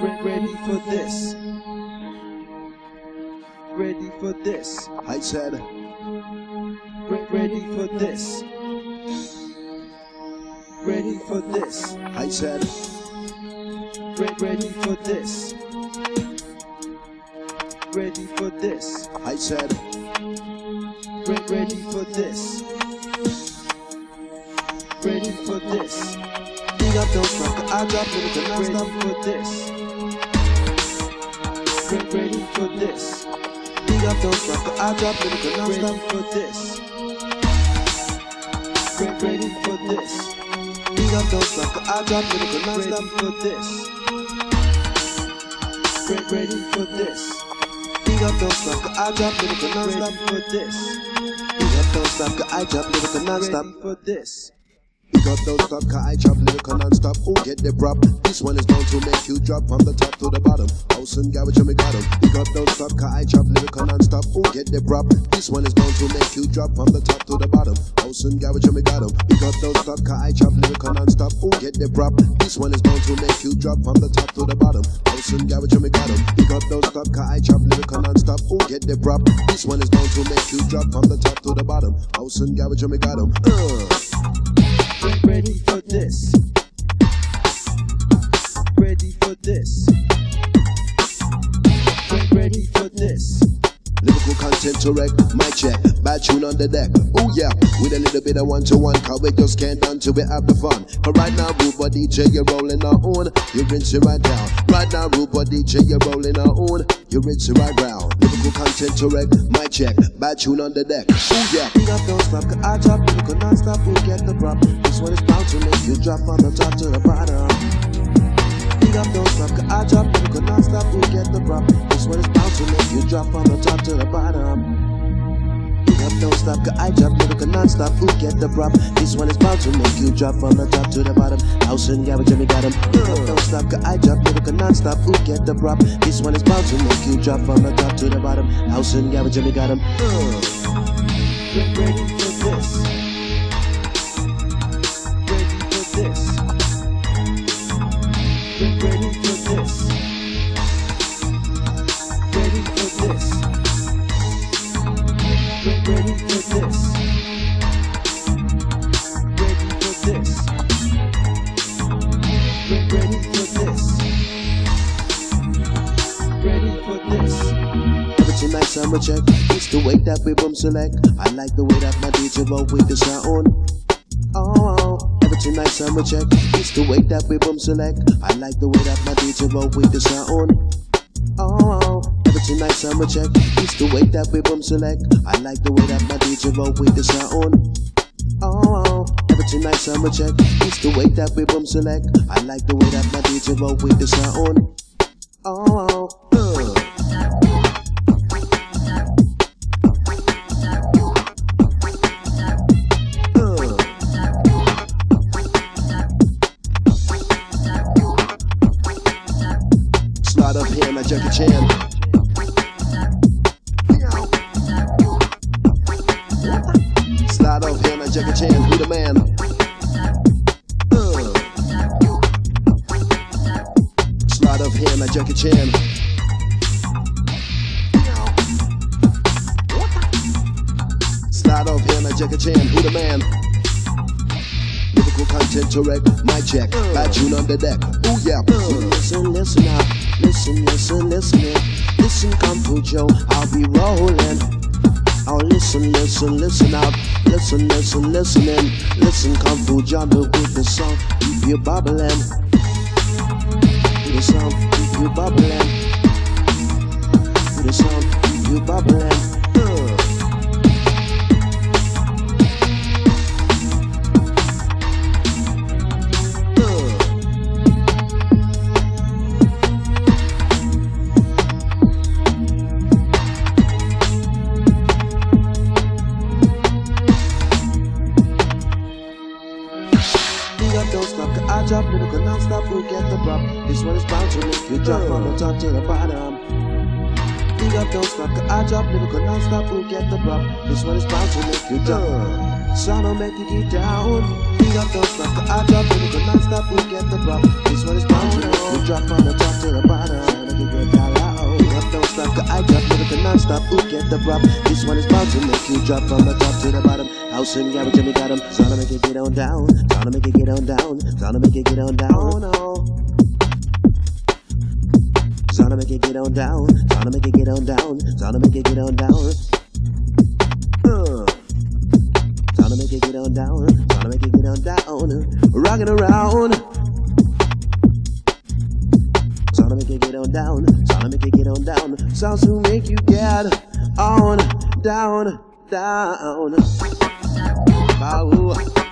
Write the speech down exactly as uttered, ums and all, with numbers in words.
Ready for this. Ready for this. I said, Ready for this. Ready for this. I said, Ready for this. Ready for this. I said, Ready for this. Ready for this. big up, don't stop, I drop lyrical non-stop. Ready for this. Ready for this. Big up, don't stop, I drop lyrical Ready non-stop. for this. Ready for this. Big up, don't stop, I drop lyrical Ready non-stop. for this. Ready for this. Big up, don't stop, I drop lyrical Ready non-stop. for this. Big up, don't stop, I drop lyrical non-stop. Ready for this. Big up, don't stop, cause I drop lyrical non-stop. Oh, get the prop. This one is bound to make you drop from the top to the bottom. House and garage, you me got 'em. Big up, don't stop, cause I drop lyrical non-stop. Oh, get the prop. This one is bound to make you drop from the top to the bottom. House and garage, you me got 'em. Big up, don't stop, cause I drop lyrical non-stop. Oh, get the prop. This one is bound to make you drop from the top to the bottom. House and garage, you me got 'em. Big up, don't stop, cause I drop lyrical non-stop. Oh, get the prop. This one is bound to make you drop from the top to the bottom. House and garage, you me got 'em. Uh. Ready for this. Ready for this. Ready for this. Lyrical content to wreck, my check, bad tune on the deck. Oh yeah, with a little bit of one-to-one, cause we just can't done till we have the fun. Cause right now, Ruba D J, you're rolling our own, you rinse it right down. Right now, Ruba D J, you're rolling our own, you rinse it right round. Lyrical content to wreck, my check, bad tune on the deck. Oh yeah. Big up, don't stop, cause I drop lyrical non-stop, who get the prop. This one is bound to make you drop from the top to the bottom. Big up, don't stop, cause I drop lyrical non-stop, who get the prop. This one is bound to make you drop from the top to the bottom. Big up, don't stop, cause I drop lyrical non-stop, who get the prop. This one is bound to make you drop from the top to the bottom. House and garage, Jimmy got 'em. Big up, don't stop, cause I drop lyrical non-stop, who get the prop. This one is bound to make you drop from the top to the bottom. House and garage, Jimmy got 'em. Ready for this. Ready for this. Ready for this. Ready for this. Ready for this. Ready for this. Ready for this. Ready for this. Every night summer check, it's the way that we boom select. I like the way that my D J roll with the sound. Oh, every night summer check, it's the way that we boom select. I like the way that my D J roll with the sound. Oh, every night summer check, it's the way that we boom select. I like the way that my D J roll with the sound. Oh, every night summer check, it's the way that we boom select. I like the way that my D J roll with the sound. Oh, uh. Slide up here, like Jackie Chan. Slide up here, like Jackie Chan. Who the man? Uh. Slide up here, like Jackie Chan. Slide up here, like Jackie Chan. Who the man? Lyrical content to wreck, my check, bad tune on the deck. Oh yeah. So listen, listen out, listen, listen, listen in. Listen, come through, Joe, I'll be rolling. Oh, listen, listen, listen out, listen, listen, listen in. Listen, come through, John, with the song, keep you bubbling. With the song, keep you bubbling. With the song, keep you bubbling. Don't stop, cause I drop lyrical non-stop, who get the prop. This one is bound to make you drop from the top to the bottom. Big up, don't stop, cause I drop lyrical non-stop, who get the prop. This one is bound to make you drop. Sound will make you get down. Big up, don't stop, cause I drop lyrical non-stop, who get the prop. This one is bound to make you drop from the top to the bottom. Who get the prop? This one is about to make you drop from the top to the bottom. House and garage, Jimmy got 'em. Gonna make it get on down. Gonna make it get on down. Gonna make it get on down. Oh no. Gonna make it get on down. Gonna make it get on down. Gonna make it get on down. Uh. Gonna make it get on down. Gonna make it get on down. Rocking around. Gonna make it get on down. Gonna make it get on down. Sounds to make you get on down, down. Bow.